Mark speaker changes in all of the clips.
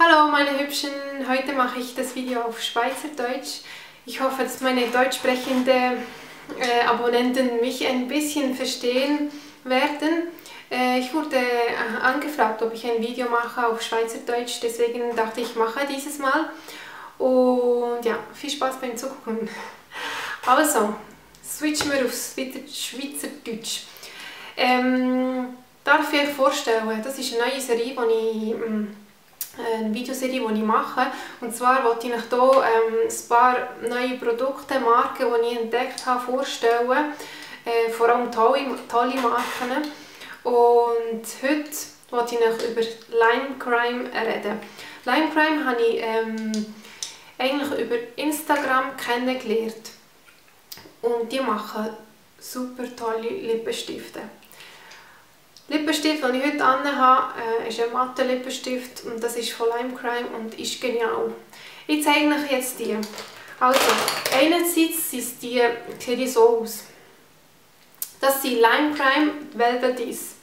Speaker 1: Hallo meine Hübschen, heute mache ich das Video auf Schweizerdeutsch. Ich hoffe, dass meine deutsch sprechenden Abonnenten mich ein bisschen verstehen werden. Ich wurde angefragt, ob ich ein Video mache auf Schweizerdeutsch, deswegen dachte ich, mache dieses Mal. Und ja, viel Spaß beim Zugucken. Also, switchen wir aufs Schweizerdeutsch. Darf ich euch vorstellen, das ist eine neue Serie, eine Videoserie, die ich mache. Und zwar wollte ich euch hier ein paar neue Produkte, Marken, die ich entdeckt habe, vorstellen. Vor allem tolle Marken. Und heute wollte ich euch über Limecrime reden. Limecrime habe ich eigentlich über Instagram kennengelernt. Und die machen super tolle Lippenstifte. Lippenstift, den ich heute anhabe, ist ein matter Lippenstift und das ist von Limecrime und ist genial. Ich zeige euch jetzt die. Also, einerseits sieht die so aus. Das sind Limecrime Velveties.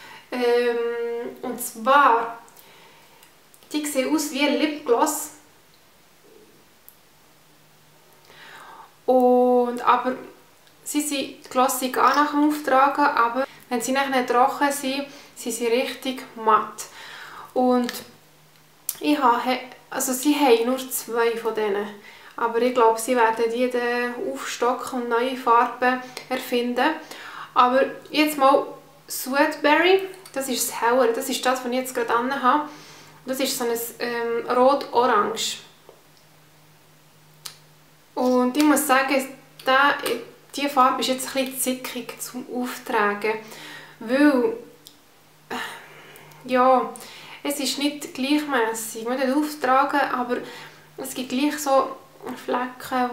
Speaker 1: Und zwar, die sehen aus wie ein Lipgloss. Aber sie sind glossig an nach dem Auftragen, aber wenn sie nachher trocken sind, sind sie richtig matt. Und sie haben nur 2 von denen. Aber ich glaube, sie werden die dann aufstocken und neue Farben erfinden. Aber jetzt mal Sweetberry, das ist das Hellere, das ist das, was ich jetzt gerade anhabe. Das ist so ein Rot-Orange. Und ich muss sagen, diese Farbe ist jetzt ein bisschen zickig zum Auftragen, weil ja, es ist nicht gleichmäßig. Man kann auftragen, aber es gibt gleich so Flecken,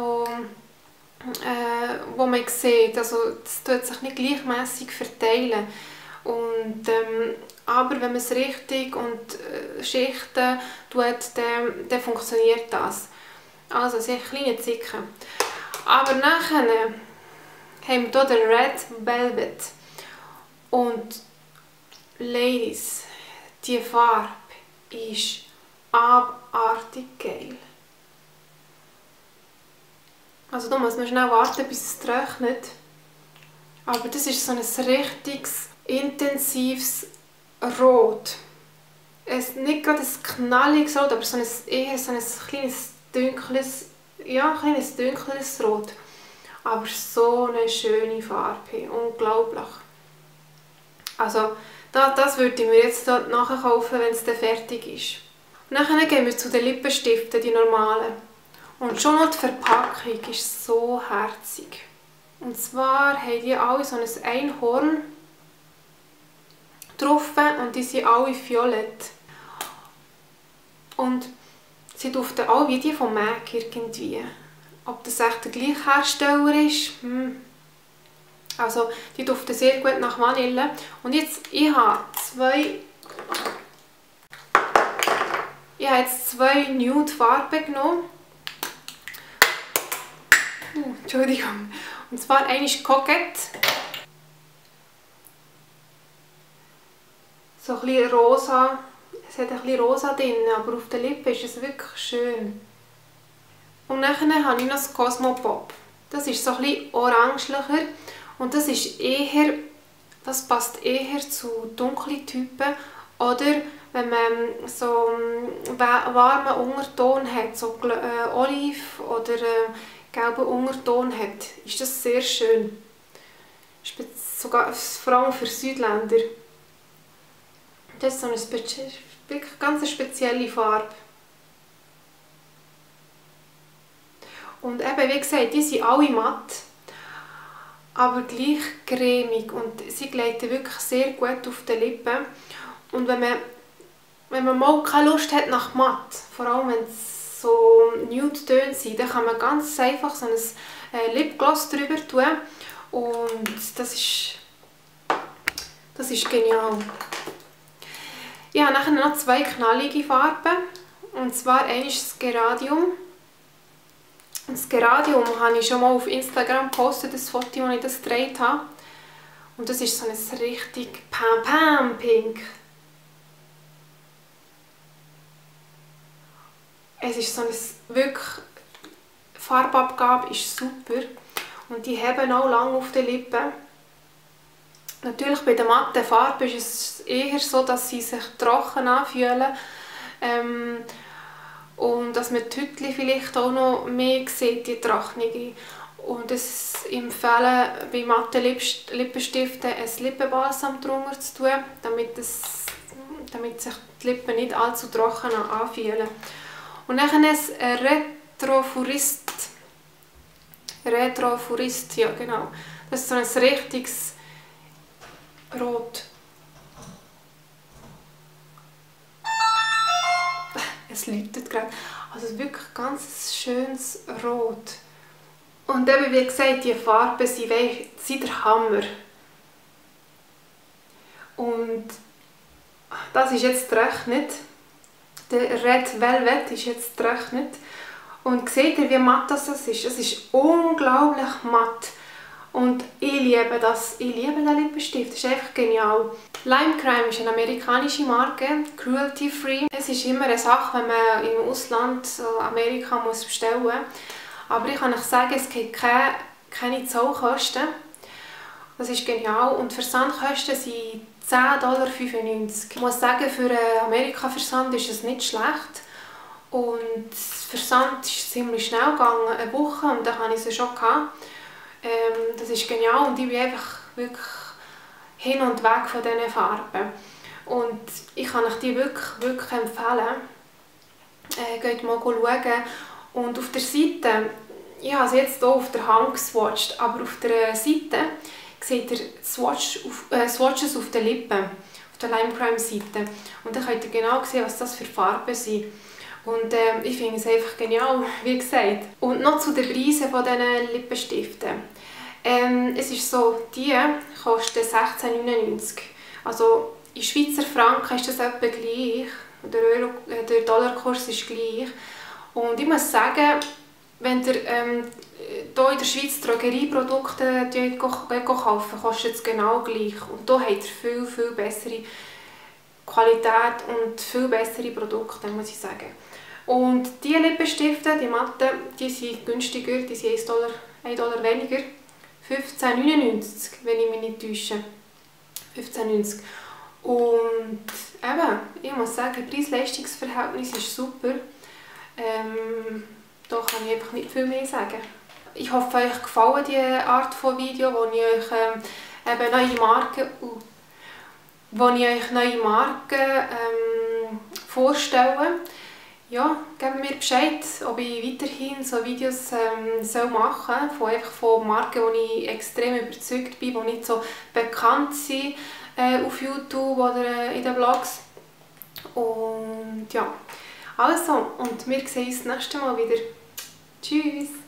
Speaker 1: wo man sieht. Also es tut sich nicht gleichmäßig verteilen. Und, aber wenn man es richtig und schichten tut, dann funktioniert das. Also es sind kleine Zicken. Aber nachher haben wir hier den Red Velvet. Und Ladies, die Farbe ist abartig geil. Also da muss man schnell warten, bis es trocknet. Aber das ist so ein richtiges, intensives Rot. Nicht gerade ein knalliges Rot, aber eher so ein kleines dunkles Rot. Aber so eine schöne Farbe, unglaublich. Also das würde ich mir jetzt nachkaufen, wenn es dann fertig ist. Und dann gehen wir zu den Lippenstiften, die normalen. Und schon noch die Verpackung ist so herzig. Und zwar haben die alle so ein Einhorn drauf und die sind alle violett. Und sie duften alle wie die von MAC irgendwie. Ob das echt der gleiche Hersteller ist? Also, die duften sehr gut nach Vanille. Und jetzt, ich habe jetzt zwei Nude Farben genommen. Entschuldigung. Und zwar eine ist Coquette. So ein bisschen rosa. Es hat ein bisschen rosa drin, aber auf den Lippen ist es wirklich schön. Und dann habe ich noch das Cosmopop. Das ist so ein bisschen orangelicher und das passt eher zu dunklen Typen oder wenn man so einen warmen Unterton hat, so Olive oder gelben Unterton hat, ist das sehr schön. Sogar vor allem für Südländer. Das ist so eine wirklich ganz spezielle Farbe. Und eben, wie gesagt, die sind alle matt, aber gleich cremig und sie gleiten wirklich sehr gut auf die Lippen. Und wenn man mal keine Lust hat nach matt, vor allem wenn es so Nude-Töne sind, dann kann man ganz einfach so ein Lipgloss drüber tun und das ist genial. Ich habe nachher noch 2 knallige Farben, und zwar eine ist das Geranium. Das Geranium habe ich schon mal auf Instagram gepostet, das Foto, das ich das gedreht habe. Und das ist so ein richtig Pam-Pam-Pink. Es ist so ein wirklich, Farbabgabe ist super und die haben auch lange auf den Lippen. Natürlich bei der matten Farbe ist es eher so, dass sie sich trocken anfühlen und dass man die Hütchen vielleicht auch noch mehr sieht, die trockene. Und es empfehlen bei matten Lippenstiften ein Lippenbalsam drunter zu tun, damit sich die Lippen nicht allzu trocken anfühlen. Und dann ein Retrofurist, ja genau. Das ist so ein richtiges Rot. Es läutet gerade. Also wirklich ganz schönes Rot. Und eben, wie gesagt, die Farben sind der Hammer. Und das ist jetzt gerechnet. Der Red Velvet ist jetzt gerechnet. Und seht ihr, wie matt das ist? Es ist unglaublich matt. Und ich liebe das. Ich liebe den Lippenstift. Das ist einfach genial. Lime Crime ist eine amerikanische Marke, cruelty free. Es ist immer eine Sache, wenn man im Ausland Amerika bestellen muss. Aber ich kann euch sagen, es gibt keine Zollkosten. Das ist genial. Und die Versandkosten sind $10,95. Ich muss sagen, für einen Amerika-Versand ist es nicht schlecht. Und der Versand ist ziemlich schnell gegangen, eine Woche, und dann hatte ich sie schon. Das ist genial und ich bin einfach wirklich hin und weg von diesen Farben. Und ich kann euch die wirklich empfehlen. Geht mal schauen. Und auf der Seite, ich habe sie jetzt hier auf der Hand geswatcht, aber auf der Seite seht ihr Swatches auf den Lippen, auf der Lime Crime Seite. Und dann könnt ihr genau sehen, was das für Farben sind. Und ich finde es einfach genial, wie gesagt. Und noch zu den Preisen von diesen Lippenstiften. Es ist so, die kosten 16,99 €. Also in Schweizer Franken ist das etwa gleich. Der Dollarkurs ist gleich. Und ich muss sagen, wenn ihr hier in der Schweiz Drogerieprodukte kaufen, kostet es genau gleich. Und hier habt ihr viel bessere Qualität und viel bessere Produkte, muss ich sagen. Und diese Lippenstifte, die matten, die sind günstiger, die sind $1 weniger. 15,99 €, wenn ich mich nicht täusche. 15,90 €. Und eben, ich muss sagen, Preis-Leistungs-Verhältnis ist super. Da kann ich einfach nicht viel mehr sagen. Ich hoffe, euch gefallen die Art von Video, wo ich euch eben neue Marken vorstelle. Ja, gebt mir Bescheid, ob ich weiterhin so Videos machen soll, von Marken, die ich extrem überzeugt bin, die nicht so bekannt sind auf YouTube oder in den Blogs. Und ja, also, und wir sehen uns das nächste Mal wieder. Tschüss!